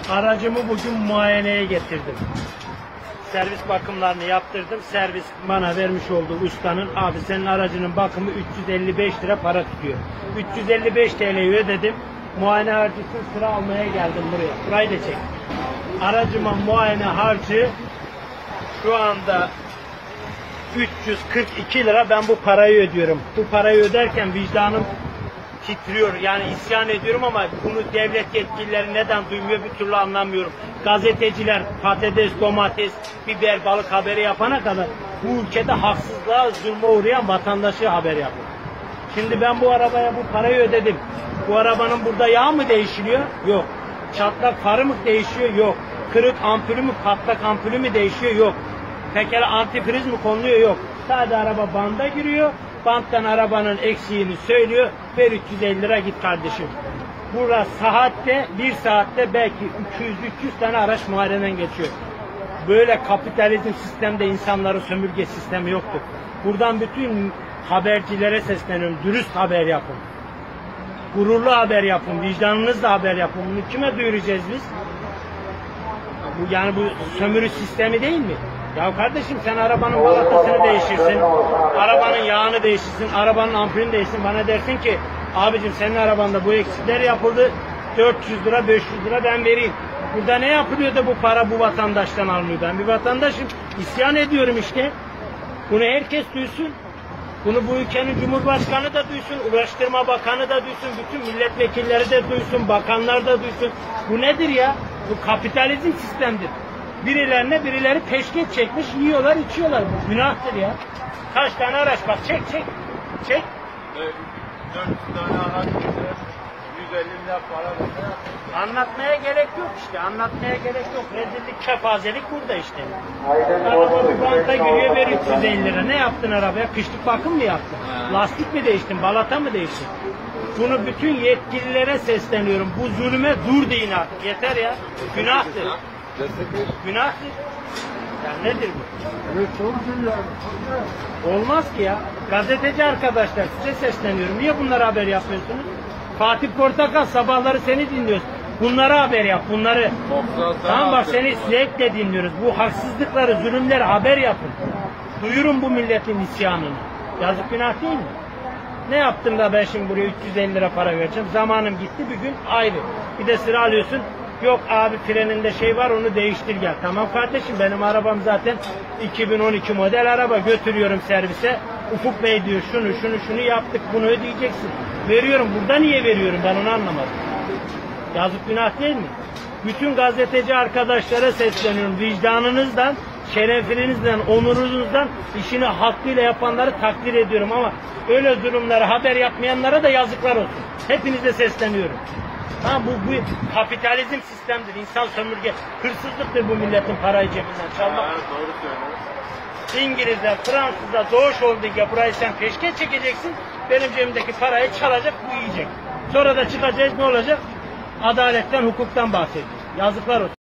Aracımı bugün muayeneye getirdim. Servis bakımlarını yaptırdım. Servis bana vermiş olduğu ustanın, abi senin aracının bakımı 355 lira para tutuyor. 355 TL'yi ödedim. Muayene harcı için sıra almaya geldim buraya. Burayı da çek. Aracıma muayene harcı şu anda 342 lira. Ben bu parayı ödüyorum. Bu parayı öderken vicdanım titriyor. Yani isyan ediyorum ama bunu devlet yetkilileri neden duymuyor bir türlü anlamıyorum. Gazeteciler patates, domates, biber, balık haberi yapana kadar bu ülkede haksızlığa, zulme uğrayan vatandaşı haber yapıyor. Şimdi ben bu arabaya bu parayı ödedim. Bu arabanın burada yağı mı değişiliyor? Yok. Çatlak farı mı değişiyor? Yok. Kırık ampulü mü, patlak ampulü mü değişiyor? Yok. Tekere antifriz mi konuluyor? Yok. Sadece araba banda giriyor. Banttan arabanın eksiğini söylüyor. Ver 350 lira git kardeşim. Burada saatte, bir saatte belki 200-300 tane araç muayeneden geçiyor. Böyle kapitalizm sistemde insanların sömürge sistemi yoktur. Buradan bütün habercilere sesleniyorum. Dürüst haber yapın. Gururlu haber yapın. Vicdanınızla haber yapın. Bunu kime duyuracağız biz? Yani bu sömürü sistemi değil mi? Ya kardeşim sen arabanın balatasını değişirsin, arabanın yağını değiştirsin, arabanın ampulünü değiştirsin. Bana dersin ki abicim senin arabanda bu eksikler yapıldı, 400 lira 500 lira ben vereyim. Burada ne yapılıyor da bu para bu vatandaştan alınıyor? Ben bir vatandaşım, isyan ediyorum işte. Bunu herkes duysun. Bunu bu ülkenin Cumhurbaşkanı da duysun, Ulaştırma Bakanı da duysun, bütün milletvekilleri de duysun, bakanlar da duysun. Bu nedir ya? Bu kapitalizm sistemdir. Birileri peşkeş çekmiş, yiyorlar, içiyorlar. Bu günahtır ya. Kaç tane araç bak, çek. 400 tane araç 150 lira para verdi. Anlatmaya gerek yok işte, anlatmaya gerek yok. Rezillik, kepazelik burada işte. Araba bir banka giriyor, ver 350 lira. Ne yaptın arabaya? Kışlık bakım mı yaptın? Lastik mi değiştin, balata mı değiştin? Bunu bütün yetkililere sesleniyorum. Bu zulüme dur deyin artık. Yeter ya. Günahtır. Günahtır. Ya nedir bu? Evet, çok güzel. Olmaz ki ya. Gazeteci arkadaşlar size sesleniyorum. Niye bunlara haber yapıyorsunuz? Fatih Portakal sabahları seni dinliyoruz. Bunları haber yap, bunları. Tamam bak seni zevkle dinliyoruz. Bu haksızlıkları, zulümleri haber yapın. Duyurun bu milletin isyanını. Yazık günah değil mi? Ne yaptım da ben şimdi buraya 350 lira para vereceğim. Zamanım gitti bir gün ayrı. Bir de sıra alıyorsun. Yok abi freninde şey var onu değiştir gel. Tamam kardeşim benim arabam zaten 2012 model araba götürüyorum servise. Ufuk Bey diyor şunu yaptık bunu ödeyeceksin. Veriyorum burada niye veriyorum ben onu anlamadım. Yazık günah değil mi? Bütün gazeteci arkadaşlara sesleniyorum. Vicdanınızdan, şerefinizden, onurunuzdan işini hakkıyla yapanları takdir ediyorum ama öyle durumlara haber yapmayanlara da yazıklar olsun. Hepinize sesleniyorum. Ha bu kapitalizm sistemdir. İnsan sömürge, hırsızlıktır bu milletin parayı cebinden çalmak. Doğru söylüyorsun. İngilizler, Fransızlar Doğuş Holding'e burayı sen peşkeş çekeceksin. Benim cebimdeki parayı çalacak, bu yiyecek. Sonra da çıkacağız ne olacak? Adaletten, hukuktan bahsediyor. Yazıklar olsun.